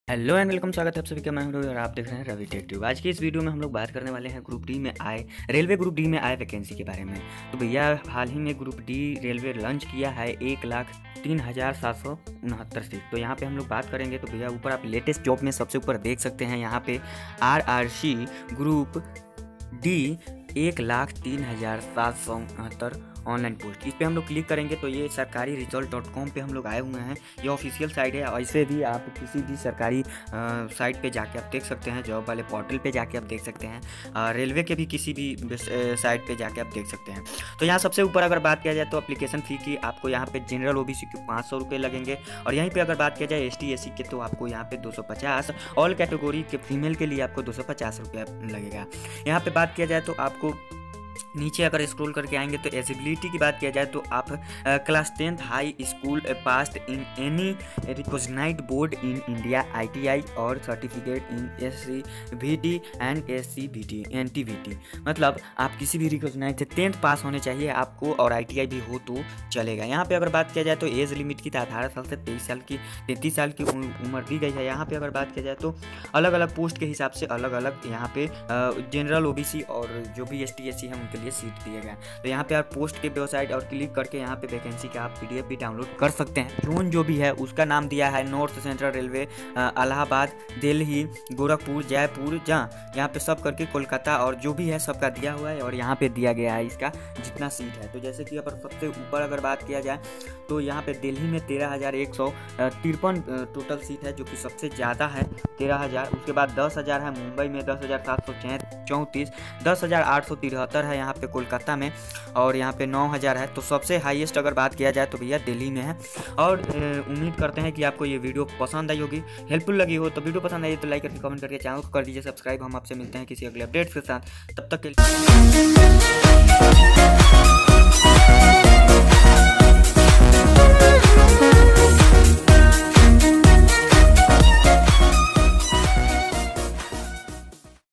Hello and welcome, स्वागत है आप सभी का। मैं हूं रवि और आप देख रहे हैं रवि टेक ट्यूब। आज की इस वीडियो में हम लोग बात करने वाले हैं ग्रुप डी में आए रेलवे ग्रुप डी में आए वैकेंसी के बारे में। तो भैया हाल ही में ग्रुप डी रेलवे लॉन्च किया है 1,03,769 सीट। तो यहाँ पे हम लोग बात करेंगे। तो भैया ऊपर आप लेटेस्ट जॉब में सबसे ऊपर देख सकते हैं, यहाँ पे RRC group D 1,03,769 online post. इस पे हम लोग क्लिक करेंगे तो ये सरकारी रिजल्ट.com पे हम लोग आए हुए हैं। ये ऑफिशियल साइट है। ऐसे भी आप किसी भी सरकारी साइट पे जाके आप देख सकते हैं, जॉब वाले पोर्टल पे जाके आप देख सकते हैं, रेलवे के भी किसी भी साइट पे जाके आप देख सकते हैं। तो यहाँ सबसे ऊपर अगर बात किया जाए तो एप्लीकेशन फ़ी की आपको यहाँ पे जनरल OBC के 500 रुपये लगेंगे। और यहीं पर अगर बात किया जाए ST SC के तो आपको यहाँ पे 250, ऑल कैटेगरी के फीमेल के लिए आपको 250 रुपया लगेगा। यहाँ पे बात किया जाए तो आपको नीचे अगर स्क्रॉल करके आएंगे तो एलिजिबिलिटी की बात किया जाए तो आप class 10th high school passed in any recognised board in India ITI और certificate in SCVT and SCVT NTVT। मतलब आप किसी भी रिकॉग्नाइज्ड 10th पास होने चाहिए आपको, और ITI भी हो तो चलेगा। यहाँ पे अगर बात किया जाए तो एज लिमिट की 18 साल से 33 साल की उम्र दी गई है। यहाँ पे अगर बात किया जाए तो अलग अलग पोस्ट के हिसाब से अलग अलग यहाँ पे जनरल OBC और जो भी ST SC है उनके लिए सीट दिए गए। तो यहाँ पे आप पोस्ट के वेबसाइट और क्लिक करके यहाँ पे वैकेंसी का आप PDF भी डाउनलोड कर सकते हैं। जोन जो भी है उसका नाम दिया है North Central Railway, Allahabad, Delhi, Gorakhpur, Jaipur, जहाँ यहाँ पे सब करके कोलकाता और जो भी है सबका दिया हुआ है। और यहाँ पे दिया गया है इसका जितना सीट है। तो जैसे कि अगर सबसे ऊपर अगर बात किया जाए तो यहाँ पे दिल्ली में 13,153 टोटल सीट है, जो कि सबसे ज़्यादा है 13,000। उसके बाद 10,000 है मुंबई में, 10,734, 10,873 है यहाँ पे कोलकाता में, और यहाँ पे 9,000 है। तो सबसे हाईएस्ट अगर बात किया जाए तो भैया दिल्ली में है। और उम्मीद करते हैं कि आपको ये वीडियो पसंद आई होगी, हेल्पफुल लगी हो। तो वीडियो पसंद आई तो लाइक करके कमेंट करके चैनल को कर दीजिए सब्सक्राइब। हम आपसे मिलते हैं किसी अगले अपडेट्स के साथ, तब तक के लिए।